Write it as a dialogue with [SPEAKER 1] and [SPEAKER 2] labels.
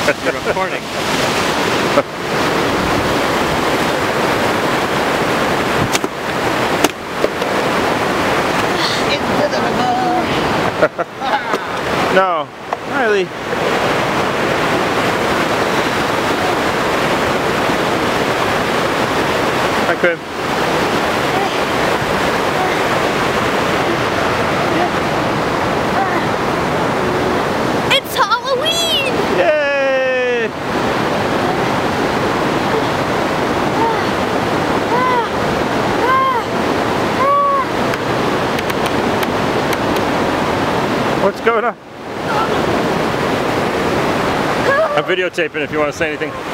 [SPEAKER 1] You're recording.
[SPEAKER 2] Into the river.
[SPEAKER 3] No, Riley. Hi, Quinn.
[SPEAKER 2] It's Halloween!
[SPEAKER 3] Yay! What's going on? I'm videotaping if you want to say anything.